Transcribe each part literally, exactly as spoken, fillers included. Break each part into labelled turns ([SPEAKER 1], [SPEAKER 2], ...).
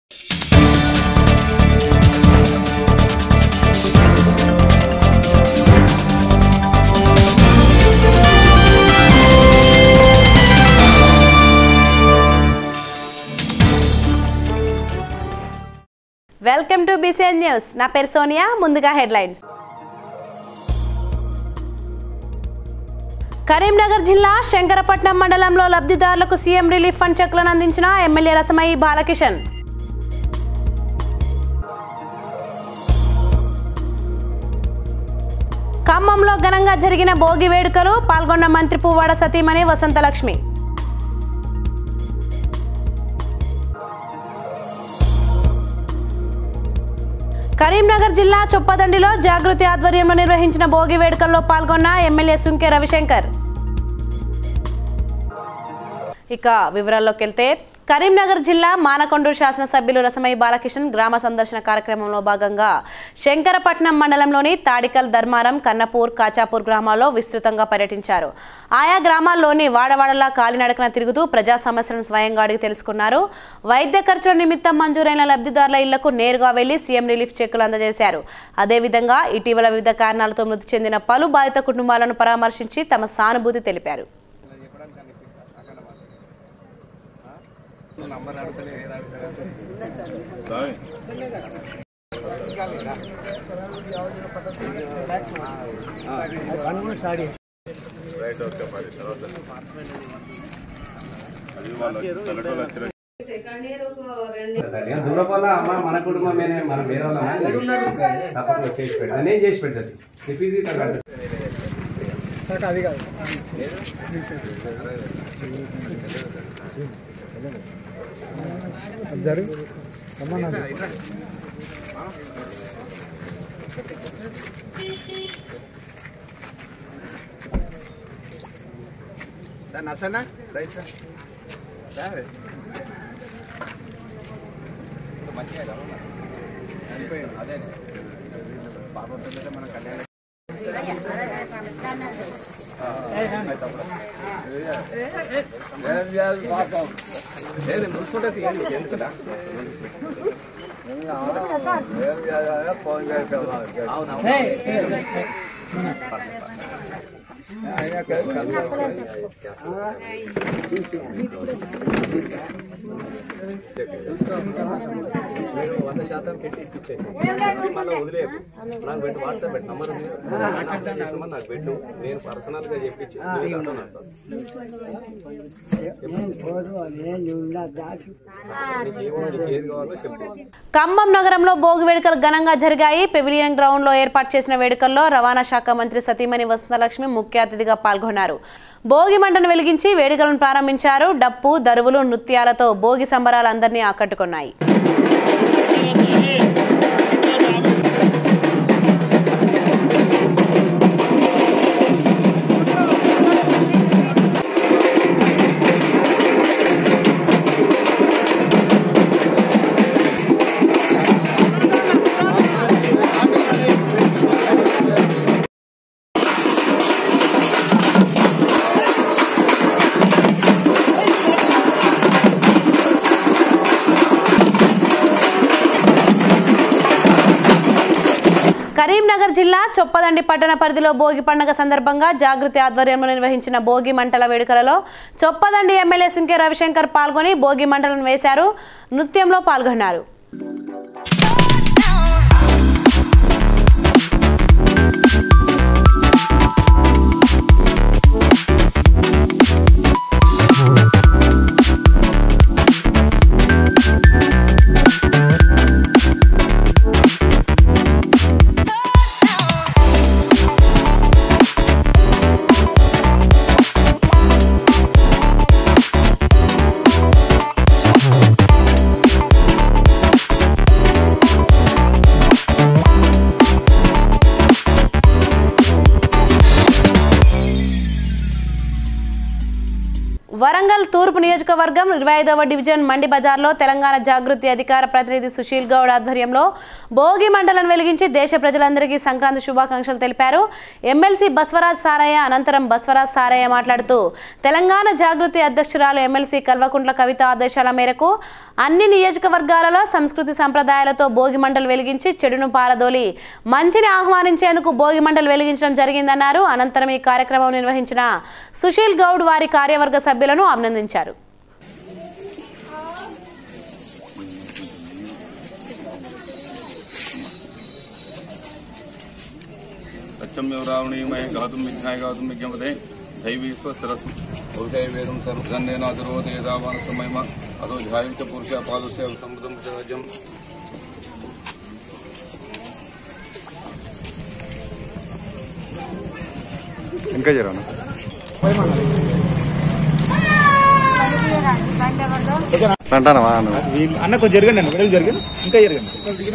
[SPEAKER 1] Welcome to BCN news. నా పేరు సోనియా. ముందుగా హెడ్లైన్స్. కరీంనగర్ జిల్లా శంకరపట్నం మండలంలో లబ్ధిదారులకు సీఎం రిలీఫ్ ఫండ్ చెక్కులను అందించిన ఎమ్మెల్యే రసమయి బాలకిషన్. ఖమ్మంలో ఘనంగా జరిగిన భోగి వేడుకలు పాల్గొన్న మంత్రి పువ్వాడ సతీమణి వసంతలక్ష్మి. కరీంనగర్ జిల్లా చొప్పదండిలో జాగృతి ఆధ్వర్యంలో నిర్వహించిన భోగి వేడుకల్లో పాల్గొన్న ఎమ్మెల్యే సుంకె రవిశంకర్. ఇక వివరాల్లోకి వెళ్తే కరీంనగర్ జిల్లా మానకొండూరు శాసనసభ్యులు రసమయి బాలకిషన్ గ్రామ సందర్శన కార్యక్రమంలో భాగంగా శంకరపట్నం మండలంలోని తాడికల్, ధర్మారం, కన్నపూర్, కాచాపూర్ గ్రామాల్లో విస్తృతంగా పర్యటించారు. ఆయా గ్రామాల్లోని వాడవాడలా కాలినడకన తిరుగుతూ ప్రజా సమస్యలను స్వయంగా అడిగి తెలుసుకున్నారు. వైద్య ఖర్చుల నిమిత్తం మంజూరైన లబ్ధిదారుల ఇళ్లకు నేరుగా వెళ్లి సీఎం రిలీఫ్ చెక్కులు అందజేశారు. అదేవిధంగా ఇటీవల వివిధ కారణాలతో మృతి చెందిన పలు బాధిత కుటుంబాలను పరామర్శించి తమ సానుభూతి తెలిపారు.
[SPEAKER 2] దూరపోల అమ్మ మన కుటుంబమేనే, మనం వేరే వాళ్ళ తప్పకుండా చేసి పెడతా, నేను చేసి పెడతాది. అది కాదు జరుగు నర్సన్నా మంచిగా అదే పాప మన కళ్యాణం ముసుకుంటే ఎందుకుదా ఫోన్ వంద శాతం పెట్టి ఇచ్చేసి మళ్ళీ వదిలేదు. నాకు పెట్టు, వాట్సాప్ పెట్టు, నంబర్ నాకు పెట్టు, నేను పర్సనల్ గా చెప్పించి.
[SPEAKER 1] ఖమ్మం నగరంలో భోగి వేడుకలు ఘనంగా జరిగాయి. పెవిలియన్ గ్రౌండ్ లో ఏర్పాటు చేసిన వేడుకల్లో రవాణా శాఖ మంత్రి సతీమణి వసంతలక్ష్మి ముఖ్య అతిథిగా పాల్గొన్నారు. భోగి మంటను వెలిగించి వేడుకలను ప్రారంభించారు. డప్పు, దరువులు, నృత్యాలతో భోగి సంబరాలు అందరినీ ఆకట్టుకున్నాయి. కరీంనగర్ జిల్లా చొప్పదండి పట్టణ పరిధిలో భోగి పండుగ సందర్భంగా జాగృతి ఆధ్వర్యంలో నిర్వహించిన భోగి మంటల వేడుకలలో చొప్పదండి ఎమ్మెల్యే సుంకె రవిశంకర్ పాల్గొని భోగి మంటలను వేశారు. నృత్యంలో పాల్గొన్నారు. తూర్పు నియోజకవర్గం ఇరవై ఐదవ డివిజన్ మండి బజార్లో తెలంగాణ జాగృతి అధికార ప్రతినిధి సుశీల్ గౌడ్ ఆధ్వర్యంలో భోగి మండలం వెలిగించి దేశ ప్రజలందరికీ సంక్రాంతి శుభాకాంక్షలు తెలిపారు. ఎమ్మెల్సీ బస్వరాజ్ సారయ్య అనంతరం బస్వరాజ్ సారయ్య మాట్లాడుతూ తెలంగాణ జాగృతి అధ్యక్షురాలు ఎమ్మెల్సీ కల్వకుంట్ల కవిత ఆదేశాల మేరకు అన్ని నియోజకవర్గాలలో సంస్కృతి సంప్రదాయాలతో భోగి మండలు వెలిగించి చెడును పారదోలి మంచిని ఆహ్వానించేందుకు భోగి మండలు వెలిగించడం జరిగిందన్నారు. అనంతరం ఈ కార్యక్రమం నిర్వహించిన సుశీల్ గౌడ్ వారి కార్యవర్గ సభ్యులను అభినందించారు.
[SPEAKER 3] रावणीमय गातुं विज्ञाय गातुं विज्ञपते दैवी स्वस्तिरस्तु औषधे वेदं सर्वधन्येनातिरोधेदावान् समयम अतो ध्यायं च पुरुषा पादस्य समृद्धं च राज्यम्
[SPEAKER 4] ఇంకా జరగను అంటానవా అన్న కొంచెం జరగండి అన్న వెడలు జరగండి ఇంకా జరగండి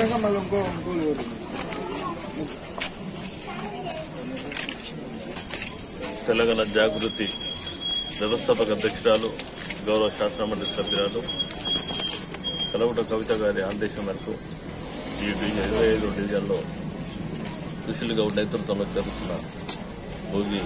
[SPEAKER 5] తెలంగాణ జాగృతి వ్యవస్థాపక అధ్యక్షురాలు గౌరవ శాసనమండలి సభ్యురాలు కల్వకుంట్ల కవిత గారి ఆదేశం మేరకు ఈ ఇరవై ఐదు డివిజన్లో సుశీల్ గౌడ్ నేతృత్వంలో జరుగుతున్న భోగి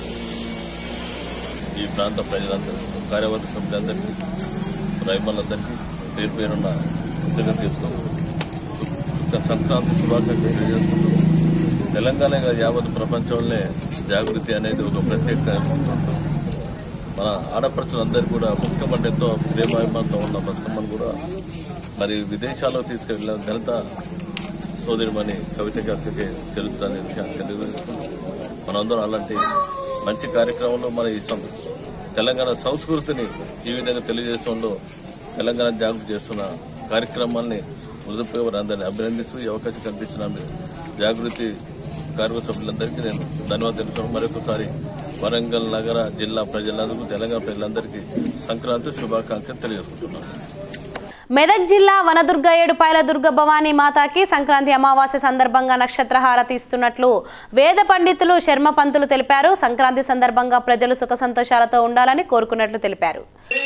[SPEAKER 5] ఈ ప్రాంత ప్రజలందరికీ కార్యవర్గ సభ్యులందరికీ రైతులందరికీ పేరు పేరున్న కృతజ్ఞతలు సంక్రాంతి శుభాకాంక్షలు తెలియజేస్తున్నాం. తెలంగాణ యావత్ ప్రపంచంలోనే జాగృతి అనేది ఒక ప్రత్యేక మన ఆడపడుచులందరికీ కూడా ముఖ్యమంటే ఎంతో ప్రేమాభిమానంతో ఉన్న బతుకమ్మను కూడా మరి విదేశాల్లో తీసుకెళ్లిన ఘనత సోదరిమణి కవిత గారికి తెలుస్తుందనే విషయాన్ని తెలియజేస్తున్నాం. మనందరం అలాంటి మంచి కార్యక్రమంలో మన ఇష్టం తెలంగాణ సంస్కృతిని ఈ విధంగా తెలియజేసడంలో తెలంగాణ జాగృతి చేస్తున్న కార్యక్రమాన్ని మృదుపేవారు అందరినీ అభినందిస్తూ ఈ అవకాశం కల్పించిన జాగృతి కార్మిక సభ్యులందరికీ నేను ధన్యవాదాలు తెలుపుతున్నాను. మరొకసారి వరంగల్ నగర జిల్లా ప్రజలందరికీ తెలంగాణ ప్రజలందరికీ సంక్రాంతి శుభాకాంక్షలు తెలియజేసుకుంటున్నాను.
[SPEAKER 1] మెదక్ జిల్లా వనదుర్గ ఏడుపాయల దుర్గ భవానీ మాతాకి సంక్రాంతి అమావాస్య సందర్భంగా నక్షత్ర హారతి ఇస్తున్నట్లు వేద పండితులు శర్మ పంతులు తెలిపారు. సంక్రాంతి సందర్భంగా ప్రజలు సుఖ సంతోషాలతో ఉండాలని కోరుకున్నట్లు తెలిపారు.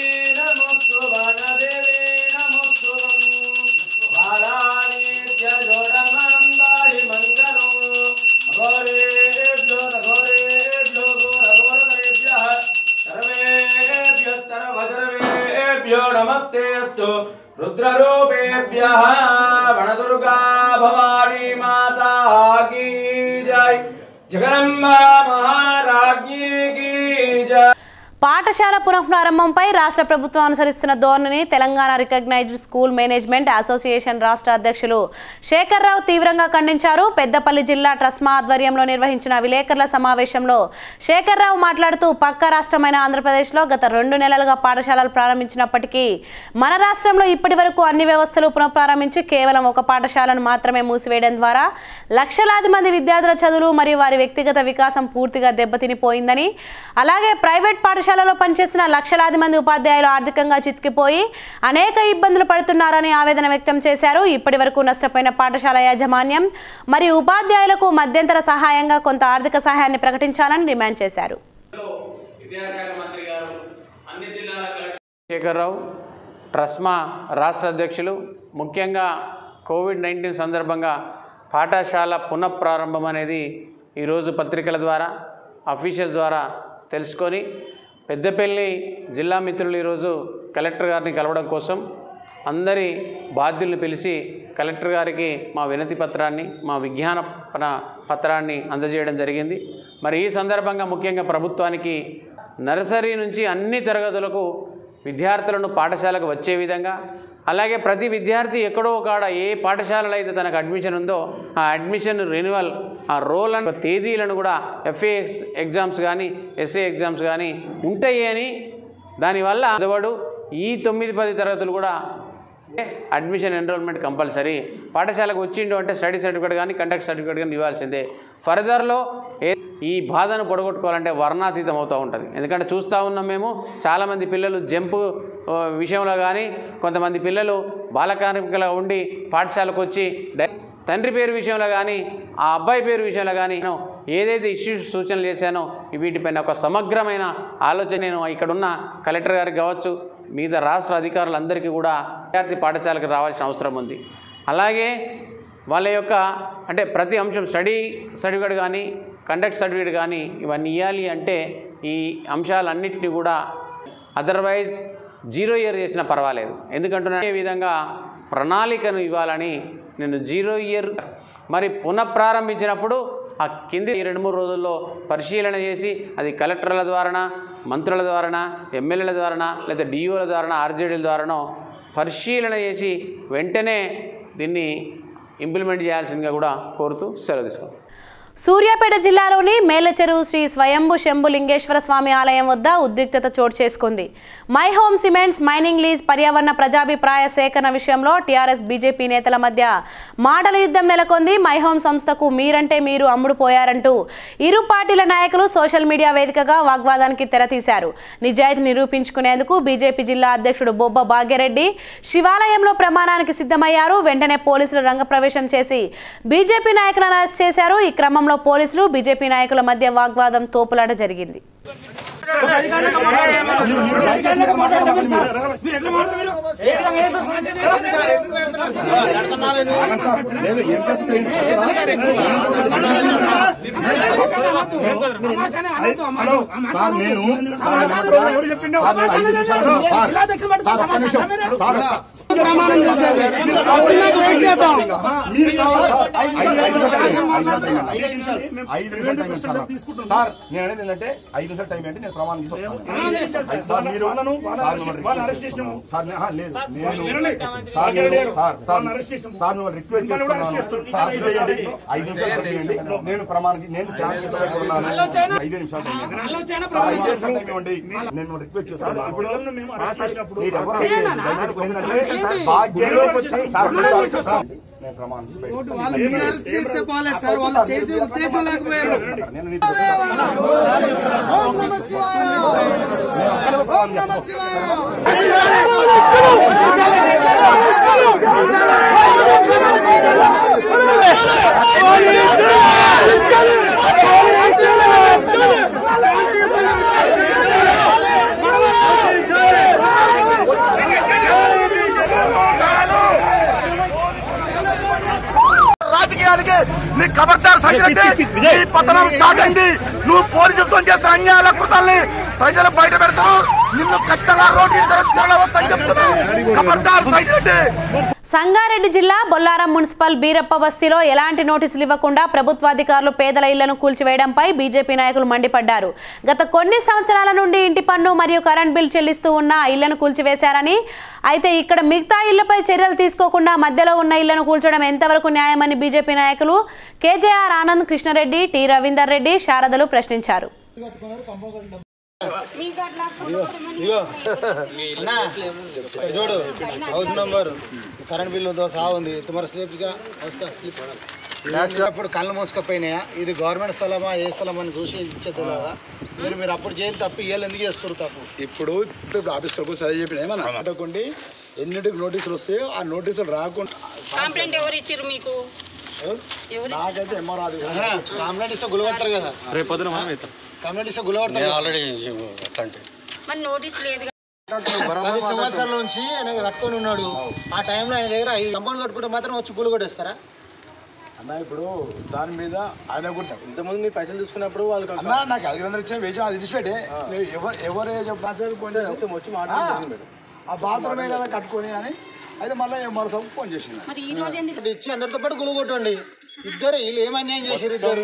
[SPEAKER 6] रुद्ररूपेभ्यः वनदुर्गा भवानी माता की जय जगदम्बा महाराज्ञी की जय.
[SPEAKER 1] పాఠశాల పునఃప్రారంభంపై రాష్ట్ర ప్రభుత్వం అనుసరిస్తున్న ధోరణిని Telangana recognised school management association రాష్ట్ర అధ్యక్షులు శేఖర్ రావు తీవ్రంగా ఖండించారు. పెద్దపల్లి జిల్లా ట్రస్మా ఆధ్వర్యంలో నిర్వహించిన విలేకరుల సమావేశంలో శేఖర్ రావు మాట్లాడుతూ పక్క రాష్ట్రమైన ఆంధ్రప్రదేశ్లో గత రెండు నెలలుగా పాఠశాలలు ప్రారంభించినప్పటికీ మన రాష్ట్రంలో ఇప్పటి వరకు అన్ని వ్యవస్థలు పునఃప్రారంభించి కేవలం ఒక పాఠశాలను మాత్రమే మూసివేయడం ద్వారా లక్షలాది మంది విద్యార్థుల చదువులు మరియు వారి వ్యక్తిగత వికాసం పూర్తిగా దెబ్బతినిపోయిందని, అలాగే ప్రైవేట్ పాఠశాల పాఠశాలలో పనిచేస్తున్న లక్షలాది మంది ఉపాధ్యాయులు ఆర్థికంగా చితికిపోయి అనేక ఇబ్బందులు పడుతున్నారని ఆవేదన వ్యక్తం చేశారు. ఇప్పటి వరకు నష్టపోయిన పాఠశాల యాజమాన్యం మరియు ఉపాధ్యాయులకు మధ్యంతర సహాయంగా కొంత ఆర్థిక సహాయాన్ని ప్రకటించాలని డిమాండ్ చేశారు.
[SPEAKER 7] శేఖర్ రావు ట్రస్మా రాష్ట్ర అధ్యక్షులు, ముఖ్యంగా కోవిడ్ నైన్టీన్ సందర్భంగా పాఠశాల పునఃప్రారంభం అనేది ఈరోజు పత్రికల ద్వారా అఫీషియల్స్ ద్వారా తెలుసుకొని పెద్దపల్లి జిల్లా మిత్రులు ఈరోజు కలెక్టర్ గారిని కలవడం కోసం అందరి బాధ్యులను పిలిచి కలెక్టర్ గారికి మా వినతి పత్రాన్ని మా విజ్ఞాపన పత్రాన్ని అందజేయడం జరిగింది. మరి ఈ సందర్భంగా ముఖ్యంగా ప్రభుత్వానికి నర్సరీ నుంచి అన్ని తరగతులకు విద్యార్థులను పాఠశాలకు వచ్చే విధంగా, అలాగే ప్రతి విద్యార్థి ఎక్కడో కాడ ఏ పాఠశాలలో అయితే తనకు అడ్మిషన్ ఉందో ఆ అడ్మిషన్ రెన్యువల్ ఆ రోల్ అండ్ తేదీలను కూడా ఎఫ్ఏ ఎగ్జామ్స్ కానీ ఎస్ఏ ఎగ్జామ్స్ కానీ ఉంటాయి అని, దానివల్ల చదవడు ఈ తొమ్మిది పది తరగతులు కూడా అడ్మిషన్ ఎన్రోల్మెంట్ కంపల్సరీ. పాఠశాలకు వచ్చిండు అంటే స్టడీ సర్టిఫికేట్ కానీ కండక్ట్ సర్టిఫికేట్ కానీ ఇవ్వాల్సిందే. ఫర్దర్లో ఏ ఈ బాధను పొడగొట్టుకోవాలంటే వర్ణాతీతం అవుతూ ఉంటుంది. ఎందుకంటే చూస్తూ ఉన్నాం మేము చాలామంది పిల్లలు జంపు విషయంలో కానీ, కొంతమంది పిల్లలు బాలకార్మికులుగా ఉండి పాఠశాలకు వచ్చి తండ్రి పేరు విషయంలో కానీ, ఆ అబ్బాయి పేరు విషయంలో కానీ నేను ఏదైతే ఇష్యూస్ సూచనలు చేశానో వీటిపైన ఒక సమగ్రమైన ఆలోచన నేను ఇక్కడున్న కలెక్టర్ గారికి కావచ్చు, మిగతా రాష్ట్ర అధికారులందరికీ కూడా విద్యార్థి పాఠశాలకు రావాల్సిన అవసరం ఉంది. అలాగే వాళ్ళ యొక్క అంటే ప్రతి అంశం స్టడీ సర్టిఫికేట్ కానీ, కండక్ట్ సర్టిఫికేట్ కానీ ఇవన్నీ ఇవ్వాలి అంటే ఈ అంశాలన్నింటినీ కూడా అదర్వైజ్ జీరో ఇయర్ చేసినా పర్వాలేదు. ఎందుకంటున్నా ఈ విధంగా ప్రణాళికను ఇవ్వాలని నేను జీరో ఇయర్ మరి పునఃప్రారంభించినప్పుడు ఆ కింది రెండు మూడు రోజుల్లో పరిశీలన చేసి అది కలెక్టర్ల ద్వారానా, మంత్రుల ద్వారానా, ఎమ్మెల్యేల ద్వారానా, లేదా డిఓల ద్వారానా, ఆర్జేడీల ద్వారానో పరిశీలన చేసి వెంటనే దీన్ని ఇంప్లిమెంట్ చేయాల్సిందిగా కూడా కోరుతూ సెలవు తీసుకోండి.
[SPEAKER 1] సూర్యాపేట జిల్లాలోని మేలచెరువు శ్రీ స్వయంభు శంభులింగేశ్వర స్వామి ఆలయం వద్ద ఉద్రిక్తత చోటు చేసుకుంది. My home cements mining lease పర్యావరణ ప్రజాభిప్రాయ సేకరణ విషయంలో టీఆర్ఎస్ బీజేపీ నేతల మధ్య మాటల యుద్ధం నెలకొంది. మై హోమ్ సంస్థకు మీరంటే మీరు అమ్ముడుపోయారంటూ ఇరు పార్టీల నాయకులు సోషల్ మీడియా వేదికగా వాగ్వాదానికి తెరతీశారు. నిజాయితీ నిరూపించుకునేందుకు బీజేపీ జిల్లా అధ్యక్షుడు బొబ్బ భాగ్యరెడ్డి శివాలయంలో ప్రమాణానికి సిద్ధమయ్యారు. వెంటనే పోలీసులు రంగప్రవేశం చేసి బీజేపీ నాయకులను అరెస్ట్ చేశారు. ఈ క్రమంలో పోలీసులు బీజేపీ నాయకుల మధ్య వాగ్వాదం తోపులాట జరిగింది.
[SPEAKER 4] సార్ నేను అనేది ఏంటంటే ఐదు నిమిషాలు టైం అంటే నేను ప్రమాణం రిక్వెస్ట్ ఐదు నిమిషాలు నేను ప్రమాణం నేను ఐదు నిమిషాలు టైం టైం ఇవ్వండి. నేను రిక్వెస్ట్ చేస్తాను. నేను ప్రమాణం రాజకీయానికి నీ ఖబర్దార్ సంఘటన పతనం స్టార్ట్ అయింది. నువ్వు పోలీసులతో చేసిన అన్యాయాల కృతాల్ని ప్రజలు బయట పెడతావు. నిన్ను ఖచ్చితంగా రోడ్డు
[SPEAKER 1] సంగారెడ్డి జిల్లా బొల్లారం మున్సిపల్ బీరప్ప బస్తీలో ఎలాంటి నోటీసులు ఇవ్వకుండా ప్రభుత్వాధికారులు పేదల ఇళ్లను కూల్చివేయడంపై బీజేపీ నాయకులు మండిపడ్డారు. గత కొన్ని సంవత్సరాల నుండి ఇంటి పన్ను మరియు కరెంట్ బిల్ చెల్లిస్తూ ఉన్న ఇళ్లను కూల్చివేశారని, అయితే ఇక్కడ మిగతా ఇళ్లపై చర్యలు తీసుకోకుండా మధ్యలో ఉన్న ఇళ్లను కూల్చడం ఎంతవరకు న్యాయమని బీజేపీ నాయకులు కేజేఆర్ ఆనంద్, కృష్ణారెడ్డి, టి రవీందర్ రెడ్డి, శారదలు ప్రశ్నించారు.
[SPEAKER 8] చూడు హౌస్ నంబర్ కరెంట్ బిల్లు సహా ఉంది. తుమారు స్లిప్గా అప్పుడు కళ్ళు మోసుకపోయినాయా? ఇది గవర్నమెంట్ స్థలమా ఏ స్థలం అని చూసి ఇచ్చేది కదా. మీరు మీరు అప్పుడు జైలు తప్పు ఇవాళ ఎందుకు చేస్తారు తప్పు?
[SPEAKER 9] ఇప్పుడు ఆఫీస్ కడుపు చదివి చెప్పిన ఏమన్నా అనుకోండి. ఎన్నింటికి నోటీసులు వస్తాయో ఆ నోటీసులు రాకుండా
[SPEAKER 10] కంప్లైంట్ ఎవరు ఇచ్చారు మీకు?
[SPEAKER 9] నాకైతే ఎంఆర్
[SPEAKER 8] కంప్లైంట్ ఇస్తే గులగొడతారు కదా. రేపు కంప్లైంట్ ఇస్తే గులగొడతారు. ఆల్రెడీ
[SPEAKER 10] మరి నోటీస్ లేదు.
[SPEAKER 8] పది సంవత్సరాల నుంచి ఆయన కట్టుకొని ఉన్నాడు. ఆ టైంలో ఆయన దగ్గర ఐదు కంపౌండ్ కట్టుకుంటే మాత్రం వచ్చి గులు కొట్టేస్తారా
[SPEAKER 9] అన్న? ఇప్పుడు దాని మీద ఆయన కూడా
[SPEAKER 2] ఇంతకుముందు మీరు పైసలు చూస్తున్నప్పుడు వాళ్ళు
[SPEAKER 9] అన్న నాకు ఐదు వందలు ఇచ్చిన వేసాం, అది విడిచిపెట్టే ఎవరు ఎవరే
[SPEAKER 2] వచ్చి మాట్లాడుతుంది.
[SPEAKER 9] ఆ బాత్రూమే కదా కట్టుకొని అని అయితే మళ్ళీ మరో సభకు ఫోన్ చేసింది.
[SPEAKER 8] ఇచ్చి అందరితో పాటు గులు కొట్టండి. ఇద్దరు వీళ్ళు ఏం అన్యాయం చేశారు? ఇద్దరు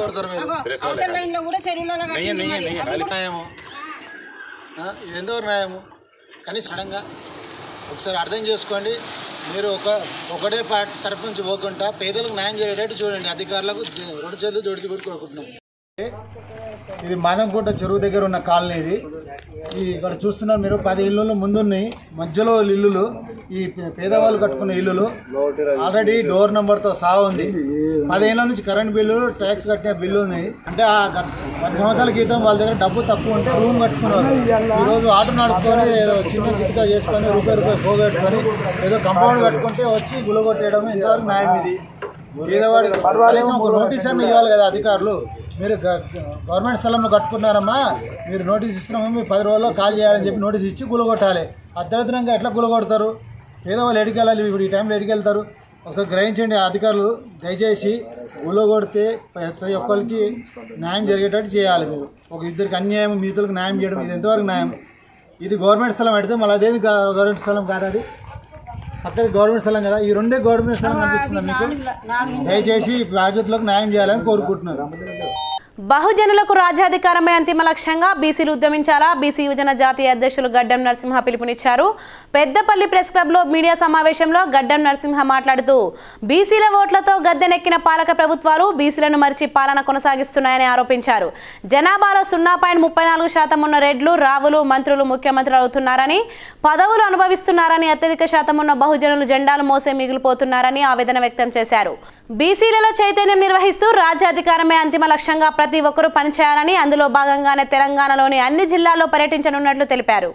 [SPEAKER 8] న్యాయము ఇది ఎంతవరకు న్యాయము? కానీ సడన్గా ఒకసారి అర్థం చేసుకోండి. మీరు ఒక ఒకటే పార్టీ తరఫు నుంచి పోకుండా పేదలకు న్యాయం చేసేటట్టు చూడండి. అధికారులకు రెండు చేతులు జోడించి కోరుకుంటున్నాం. ఇది మాదంకోట చెరువు దగ్గర ఉన్న కాలనీ. ఇది ఈ ఇక్కడ చూస్తున్నారు మీరు పది ఇళ్ళు ముందున్నాయి, మధ్యలో ఇల్లులు ఈ పేదవాళ్ళు కట్టుకున్న ఇల్లులు ఆల్రెడీ డోర్ నెంబర్తో సహా ఉంది. పదేళ్ళ నుంచి కరెంట్ బిల్లు ట్యాక్స్ కట్టిన బిల్లు ఉన్నాయి. అంటే ఆ పది సంవత్సరాల క్రితం వాళ్ళ దగ్గర డబ్బు తక్కువ ఉంటే రూమ్ కట్టుకున్నారు. ఈరోజు ఆటో నడుపుకొని ఏదో చిన్న చిట్కా చేసుకొని రూపాయి రూపాయి పోగొట్టుకొని ఏదో కంపౌండ్ కట్టుకుంటే వచ్చి గులగొట్టేయడం ఇంతవరకు న్యాయం ఇది. పేదవాడికి కనీసం ఒక నోటీస్ అన్న ఇవ్వాలి కదా అధికారులు. మీరు గవర్నమెంట్ స్థలంలో కట్టుకున్నారమ్మా, మీరు నోటీస్ ఇస్తున్నామో మీరు పది రోజుల్లో కాల్ చేయాలని చెప్పి నోటీస్ ఇచ్చి గులగొట్టాలి. అర్ధరాత్రంగా ఎట్లా గులగొడతారు? పేదవాళ్ళు ఎడికెళ్ళాలి, ఇప్పుడు ఈ టైంలో ఎడికెళ్తారు? ఒకసారి గ్రహించండి అధికారులు, దయచేసి గులగొడితే ప్రతి ఒక్కరికి న్యాయం జరిగేటట్టు చేయాలి. మీరు ఒక ఇద్దరికి అన్యాయం మిగతులకు న్యాయం చేయడం ఇది ఎంతవరకు న్యాయం? ఇది గవర్నమెంట్ స్థలం పెడితే మళ్ళీ అదేది గవర్నమెంట్ స్థలం కాదు, అది పక్కది గవర్నమెంట్ స్థలం కదా. ఈ రెండే గవర్నమెంట్ స్థలం కనిపిస్తుంది మీకు. దయచేసి బాధ్యతలకు న్యాయం చేయాలని కోరుకుంటున్నారు.
[SPEAKER 1] బహుజనులకు రాజ్యాధికారమే అంతిమ లక్ష్యంగా బీసీలు ఉద్యమించాలా బీసీ యువజన జాతీయ అధ్యక్షులు గడ్డం నరసింహ పిలుపునిచ్చారు. పెద్దపల్లి ప్రెస్ క్లబ్లో మీడియా సమావేశంలో గడ్డం నరసింహ మాట్లాడుతూ బీసీల ఓట్లతో గద్దెనెక్కిన పాలక ప్రభుత్వాలు బీసీలను మరిచి పాలన కొనసాగిస్తున్నాయని ఆరోపించారు. జనాభాలో సున్నా పాయింట్ ముప్పై నాలుగు శాతం ఉన్న రెడ్లు రావులు మంత్రులు ముఖ్యమంత్రులు అవుతున్నారని, పదవులు అనుభవిస్తున్నారని, అత్యధిక శాతం ఉన్న బహుజనులు జెండాలు మోసే మిగిలిపోతున్నారని ఆవేదన వ్యక్తం చేశారు. బీసీలలో చైతన్యం నిర్వహిస్తూ రాజ్యాధికారమే అంతిమ లక్ష్యంగా ప్రతి ఒక్కరూ పనిచేయాలని, అందులో భాగంగానే తెలంగాణలోని అన్ని జిల్లాల్లో పర్యటించనున్నట్లు తెలిపారు.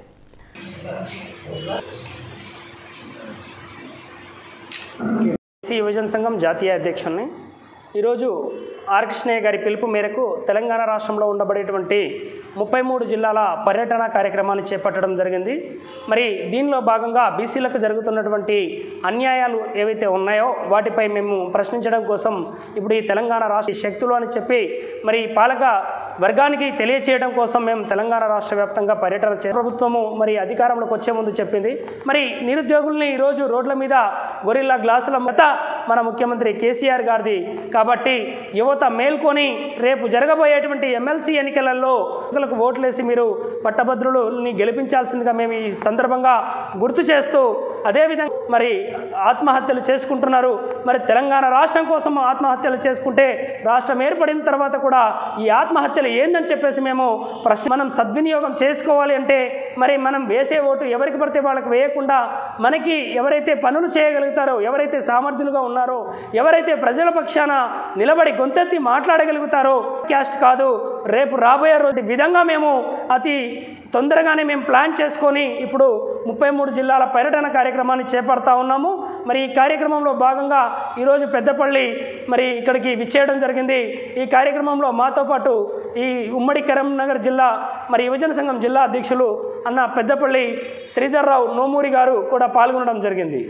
[SPEAKER 11] బీసీ యువజన సంఘం జాతీయ అధ్యక్షుడిని ఈరోజు ఆర్ కృష్ణయ్య గారి పిలుపు మేరకు తెలంగాణ రాష్ట్రంలో ఉండబడేటువంటి ముప్పై మూడు జిల్లాల పర్యటన కార్యక్రమాన్ని చేపట్టడం జరిగింది. మరి దీనిలో భాగంగా బీసీలకు జరుగుతున్నటువంటి అన్యాయాలు ఏవైతే ఉన్నాయో వాటిపై మేము ప్రశ్నించడం కోసం ఇప్పుడు ఈ తెలంగాణ రాష్ట్ర శక్తులు అని చెప్పి మరి పాలక వర్గానికి తెలియచేయడం కోసం మేము తెలంగాణ రాష్ట్ర వ్యాప్తంగా పర్యటన చే ప్రభుత్వము మరి అధికారంలోకి వచ్చే ముందు చెప్పింది. మరి నిరుద్యోగుల్ని ఈరోజు రోడ్ల మీద గొరిల్లా గ్లాసుల మత మన ముఖ్యమంత్రి కేసీఆర్ గారిది కాబట్టి యువత మేల్కొని రేపు జరగబోయేటువంటి ఎమ్మెల్సీ ఎన్నికలలో ఓట్లేసి మీరు పట్టభద్రులని గెలిపించాల్సిందిగా మేము ఈ సందర్భంగా గుర్తు చేస్తూ, అదేవిధంగా మరి ఆత్మహత్యలు చేసుకుంటున్నారు. మరి తెలంగాణ రాష్ట్రం కోసం ఆత్మహత్యలు చేసుకుంటే రాష్ట్రం ఏర్పడిన తర్వాత కూడా ఈ ఆత్మహత్యలు ఏందని చెప్పేసి మేము ప్రశ్న మనం సద్వినియోగం చేసుకోవాలి. అంటే మరి మనం వేసే ఓటు ఎవరికి పడితే వాళ్ళకి వేయకుండా మనకి ఎవరైతే పనులు చేయగలుగుతారో, ఎవరైతే సామర్థ్యులుగా ఉన్నారో, ఎవరైతే ప్రజల పక్షాన నిలబడి గొంతెత్తి మాట్లాడగలుగుతారో క్యాస్ట్ కాదు రేపు రాబోయే రోజు విధంగా మేము అతి తొందరగానే మేము ప్లాన్ చేసుకొని ఇప్పుడు ముప్పై మూడు జిల్లాల పర్యటన కార్యక్రమాన్ని చేపడతా ఉన్నాము. మరి ఈ కార్యక్రమంలో భాగంగా ఈరోజు పెద్దపల్లి మరి ఇక్కడికి విచ్చేయడం జరిగింది. ఈ కార్యక్రమంలో మాతో పాటు ఈ ఉమ్మడి కరీంనగర్ జిల్లా మరి యువజన సంఘం జిల్లా అధ్యక్షులు అన్న పెద్దపల్లి శ్రీధర్రావు నోమూరి గారు కూడా పాల్గొనడం జరిగింది.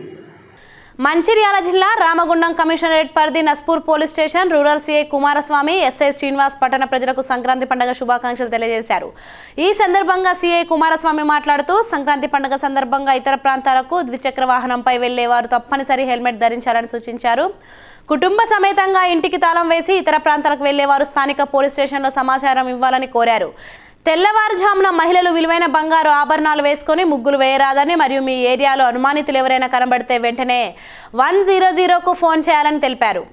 [SPEAKER 1] మంచిర్యాల జిల్లా రామగుండం కమిషనరేట్ పరిధి Naspur police station rural CI Kumaraswamy, SI Srinivas పట్టణ ప్రజలకు సంక్రాంతి పండుగ శుభాకాంక్షలు తెలియజేశారు. ఈ సందర్భంగా సిఐ కుమారస్వామి మాట్లాడుతూ సంక్రాంతి పండుగ సందర్భంగా ఇతర ప్రాంతాలకు ద్విచక్ర వాహనంపై వెళ్లే వారు తప్పనిసరి హెల్మెట్ ధరించాలని సూచించారు. కుటుంబ సమేతంగా ఇంటికి తాళం వేసి ఇతర ప్రాంతాలకు వెళ్లేవారు స్థానిక పోలీస్ స్టేషన్లో సమాచారం ఇవ్వాలని కోరారు. తెల్లవారుజామున మహిళలు విలువైన బంగారు ఆభరణాలు వేసుకొని ముగ్గులు వేయరాదని, మరియు మీ ఏరియాలో అనుమానితులు ఎవరైనా కనబడితే వెంటనే వన్ జీరో జీరోకు ఫోన్ చేయాలని తెలిపారు.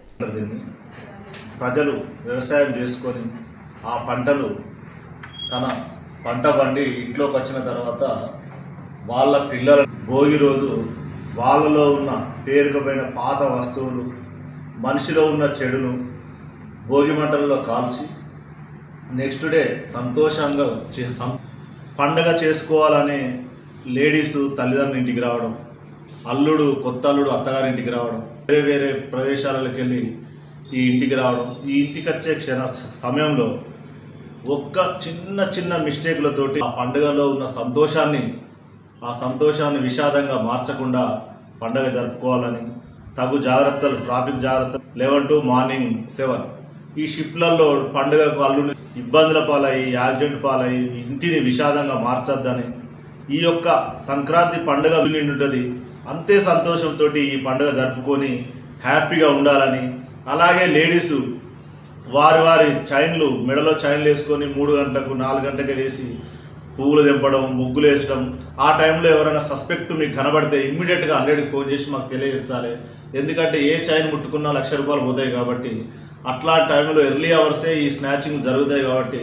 [SPEAKER 12] ప్రజలు వ్యవసాయం చేసుకొని ఆ పంటలు తన పంట పండి ఇంట్లోకి వచ్చిన తర్వాత వాళ్ళ పిల్లల భోగి రోజు వాళ్ళలో ఉన్న పేరుకుపోయిన పాత వస్తువులు, మనిషిలో ఉన్న చెడును భోగి మంటల్లో కాల్చి నెక్స్ట్ డే సంతోషంగా పండగ చేసుకోవాలని లేడీస్ తల్లిదండ్రుల ఇంటికి రావడం, అల్లుడు కొత్త అల్లుడు అత్తగారింటికి రావడం, వేరే వేరే ప్రదేశాలకు వెళ్ళి ఈ ఇంటికి రావడం. ఈ ఇంటికి వచ్చే క్షణ సమయంలో ఒక్క చిన్న చిన్న మిస్టేక్లతోటి ఆ పండుగలో ఉన్న సంతోషాన్ని ఆ సంతోషాన్ని విషాదంగా మార్చకుండా పండుగ జరుపుకోవాలని తగు జాగ్రత్తలు, ట్రాఫిక్ జాగ్రత్తలు లెవెన్ టు మార్నింగ్ సెవెన్ ఈ షిఫ్ట్లలో పండుగకు అల్లుని ఇబ్బందుల పాలయ్యి యాక్సిడెంట్ పాలయ్యి ఇంటిని విషాదంగా మార్చొద్దని, ఈ యొక్క సంక్రాంతి పండుగ ఉంటుంది అంతే సంతోషంతో ఈ పండుగ జరుపుకొని హ్యాపీగా ఉండాలని, అలాగే లేడీసు వారి వారి చైన్లు మెడలో చైన్లు వేసుకొని మూడు గంటలకు నాలుగు గంటలకు వేసి పువ్వులు తెంపడం, ముగ్గులు వేసడం, ఆ టైంలో ఎవరైనా సస్పెక్ట్ మీకు కనబడితే ఇమ్మీడియట్గా హండ్రెడ్కి ఫోన్ చేసి మాకు తెలియజేయాలి. ఎందుకంటే ఏ చైన్ ముట్టుకున్నా లక్ష రూపాయలు పోతాయి కాబట్టి అట్లాంటి టైంలో ఎర్లీ అవర్సే ఈ స్నాచింగ్ జరుగుతాయి కాబట్టి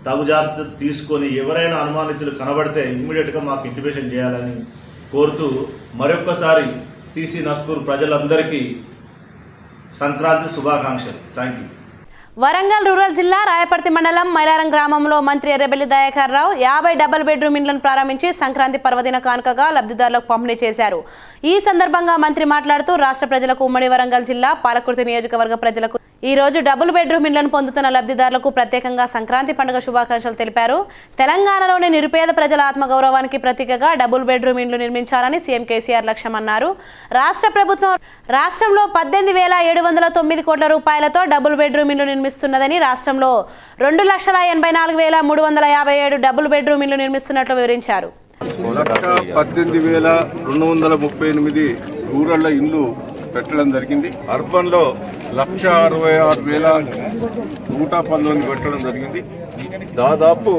[SPEAKER 12] తగు జాగ్రత్త తీసుకొని ఎవరైనా అనుమానితులు కనబడితే ఇమ్మీడియట్గా మాకు ఇంటిమేషన్ చేయాలని కోరుతూ మరొక్కసారి సిసి నస్పూర్ ప్రజలందరికీ సంక్రాంతి శుభాకాంక్షలు. Thank you.
[SPEAKER 1] వరంగల్ రూరల్ జిల్లా రాయపర్తి మండలం మైలారం గ్రామంలో మంత్రి ఎర్రబెల్లి దయాకర్ రావు యాభై డబుల్ బెడ్రూమ్ ఇండ్లను ప్రారంభించి సంక్రాంతి పర్వదిన కానుకగా లబ్ధిదారులకు పంపిణీ చేశారు. ఈ సందర్భంగా మంత్రి మాట్లాడుతూ రాష్ట్ర ప్రజలకు ఉమ్మడి వరంగల్ జిల్లా పాలకుర్తి నియోజకవర్గ ప్రజలకు ఈ రోజు డబుల్ బెడ్రూమ్ ఇండ్లను పొందుతున్న లబ్ధిదారులకు ప్రత్యేకంగా సంక్రాంతి పండుగ శుభాకాంక్షలు తెలిపారు. తెలంగాణలోని నిరుపేద ప్రజల ఆత్మగౌరవానికి ప్రతీకగా డబుల్ బెడ్రూమ్ ఇండ్లు నిర్మించాలని సీఎం కేసీఆర్ లక్ష్యమన్నారు. రాష్ట్ర ప్రభుత్వం రాష్ట్రంలో పద్దెనిమిది వేల ఏడు వందల తొమ్మిది కోట్ల రూపాయలతో డబుల్ బెడ్రూమ్ ఇండ్లు నిర్మిస్తున్నదని, రాష్ట్రంలో రెండు లక్షల ఎనభై నాలుగు వేల మూడు వందల యాభై ఏడు డబుల్ బెడ్రూమ్ ఇండ్లు నిర్మిస్తున్నట్లు వివరించారు.
[SPEAKER 3] పద్దెనిమిది వేల రెండు వందల ముప్పై ఎనిమిది రూరల్ ఇండ్లు పెట్టడం జరిగింది. అర్బన్ లో లక్ష అరవై ఆరు వేల నూట పంతొమ్మిది పెట్టడం జరిగింది. దాదాపు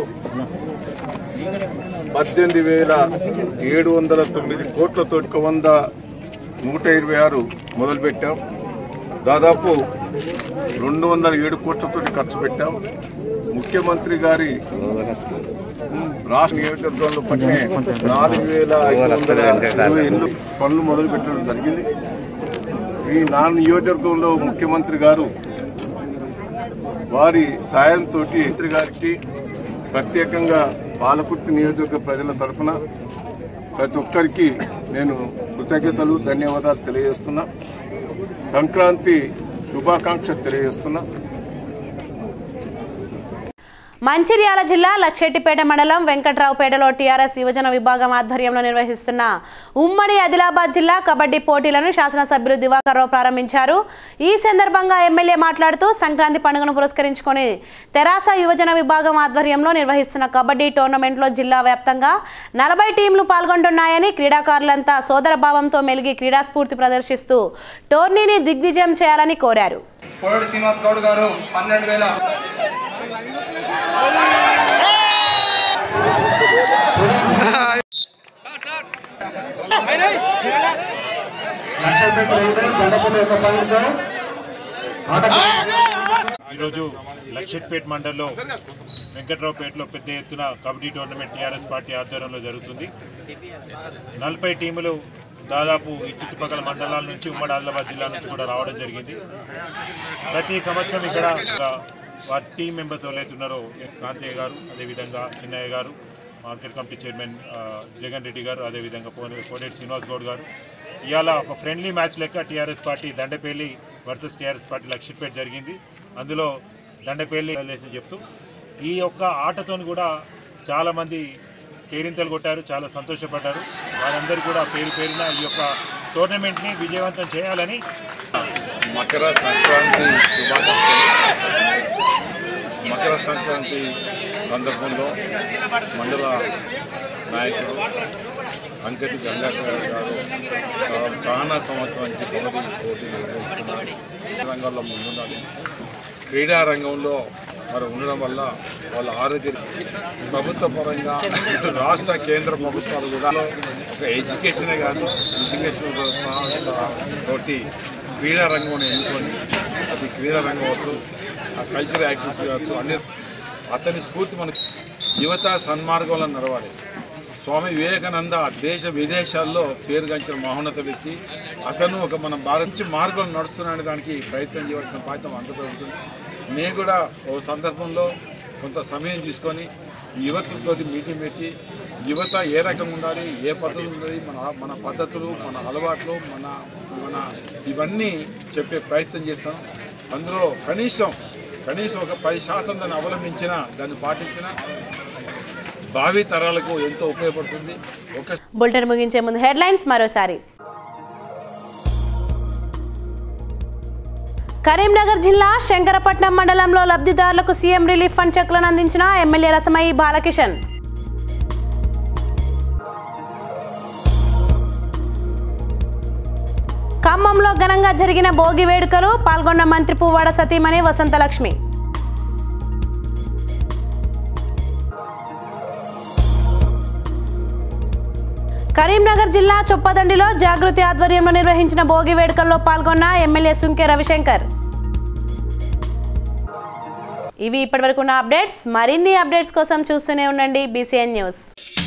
[SPEAKER 3] పద్దెనిమిది వేల ఏడు వందల తొమ్మిది కోట్లతో ఒక వంద నూట ఇరవై ఆరు మొదలుపెట్టాం. దాదాపు రెండు వందల ఏడు కోట్లతో ఖర్చు పెట్టాం. ముఖ్యమంత్రి గారి రాష్ట్ర నియోజకవర్గంలో పట్టే నాలుగు వేల ఐదు వందల ఇరవై ఇళ్ళు పనులు మొదలు పెట్టడం జరిగింది. ఈ నా నియోజకవర్గంలో ముఖ్యమంత్రి గారు వారి సాయంతో మంత్రి గారికి ప్రత్యేకంగా పాలకుర్తి నియోజకవర్గ ప్రజల తరఫున ప్రతి ఒక్కరికి నేను కృతజ్ఞతలు ధన్యవాదాలు తెలియజేస్తున్నా. సంక్రాంతి శుభాకాంక్షలు తెలియజేస్తున్నా.
[SPEAKER 1] మంచిర్యాల జిల్లా లక్షెట్టిపేట మండలం వెంకట్రావుపేటలో టీఆర్ఎస్ యువజన విభాగం ఆధ్వర్యంలో నిర్వహిస్తున్న ఉమ్మడి ఆదిలాబాద్ జిల్లా కబడ్డీ పోటీలను శాసనసభ్యులు దివాకర్ రావు ప్రారంభించారు. ఈ సందర్భంగా ఎమ్మెల్యే మాట్లాడుతూ సంక్రాంతి పండుగను పురస్కరించుకొని తెరాస యువజన విభాగం ఆధ్వర్యంలో నిర్వహిస్తున్న కబడ్డీ టోర్నమెంట్లో జిల్లా వ్యాప్తంగా నలభై టీంలు పాల్గొంటున్నాయని, క్రీడాకారులంతా సోదరభావంతో మెలిగి క్రీడా స్ఫూర్తి ప్రదర్శిస్తూ టోర్నీని దిగ్విజయం చేయాలని కోరారు.
[SPEAKER 13] ఈరోజు లక్షెట్పేట మండలంలో వెంకట్రావుపేటలో పెద్ద ఎత్తున కబడ్డీ టోర్నమెంట్ టీఆర్ఎస్ పార్టీ ఆధ్వర్యంలో జరుగుతుంది. నలభై టీములు దాదాపు ఈ చుట్టుపక్కల మండలాల నుంచి ఉమ్మడి ఆదిలాబాద్ జిల్లా నుంచి కూడా రావడం జరిగింది. ప్రతి సంవత్సరం ఇక్కడ వారి టీం మెంబర్స్ ఎవరైతే ఉన్నారో కాంతయ్య గారు, అదేవిధంగా చిన్నయ్య గారు, market committee chairman Jagan Reddy గారు, అదేవిధంగా కోనేటి శ్రీనివాస్ గౌడ్ గారు, ఇవాళ ఒక ఫ్రెండ్లీ మ్యాచ్ లెక్క TRS party Dandepalli versus TRS party Luxettipet జరిగింది. అందులో దండపల్లి చెప్తూ ఈ యొక్క ఆటతో కూడా చాలామంది కేరింతలు కొట్టారు, చాలా సంతోషపడ్డారు. వారందరూ కూడా పేరు పేరున ఈ యొక్క టోర్నమెంట్ని విజయవంతం చేయాలని
[SPEAKER 3] మకర సంక్రాంతి శుభాకాంక్షలు. మకర సంక్రాంతి సందర్భంలో మండల నాయకుడు అంకటి గంగాధర్ గారు చాలా సంవత్సరం నుంచి కబడ్డీ పోటీలు నిర్వహిస్తున్నారు. రంగంలో ముందున్నది క్రీడా రంగంలో మరి ఉండడం వల్ల వాళ్ళ ఆరోగ్య ప్రభుత్వ పరంగా రాష్ట్ర కేంద్ర ప్రభుత్వాలు కూడా ఒక ఎడ్యుకేషనే కాదు, ఎడ్యుకేషన్ తోటి క్రీడా రంగంలో ఎన్నుకొని అది క్రీడా రంగం అవచ్చు, కల్చరల్ యాక్టివిటీస్ కావచ్చు, అన్ని అతని స్ఫూర్తి మనకి యువత సన్మార్గంలో నడవాలి. స్వామి వివేకానంద దేశ విదేశాల్లో పేరుగాంచిన మహోన్నత వ్యక్తి. అతను ఒక మన భారత మార్గంలో నడుస్తున్నాడని దానికి ప్రయత్నం చేయవలసిన బాధ్యత అందరితో ఉంటుంది. నేను కూడా ఓ సందర్భంలో కొంత సమయం తీసుకొని యువతతో మీటింగ్ పెట్టి యువత ఏ రకంగా ఉండాలి, ఏ పద్ధతులు ఉండాలి, మన మన పద్ధతులు, మన అలవాట్లు, మన మన ఇవన్నీ చెప్పే ప్రయత్నం చేస్తాను. అందులో కనీసం కనీసం ఒక పది శాతం దాన్ని అవలంబించిన, దాన్ని పాటించిన భావి తరాలకు ఎంతో ఉపయోగపడుతుంది. ఒక
[SPEAKER 1] బులెటిన్ ముగించే ముందు హెడ్లైన్స్ మరోసారి. కరీంనగర్ జిల్లా శంకరపట్నం మండలంలో లబ్ధిదారులకు సీఎం రిలీఫ్ ఫండ్ చెక్లను అందించిన ఎమ్మెల్యే రసమయి బాలకిషన్. ఖమ్మంలో ఘనంగా జరిగిన భోగి వేడుకలు, పాల్గొన్న మంత్రి పువ్వాడ సతీమణి వసంతలక్ష్మి. కరీంనగర్ జిల్లా చొప్పదండిలో జాగృతి ఆధ్వర్యంలో నిర్వహించిన భోగి వేడుకల్లో పాల్గొన్న ఎమ్మెల్యే సుంకే రవిశంకర్. ఇవి ఇప్పటివరకు ఉన్న అప్డేట్స్. మరిన్ని అప్డేట్స్ కోసం చూస్తూనే ఉండండి బీసీఎన్ న్యూస్.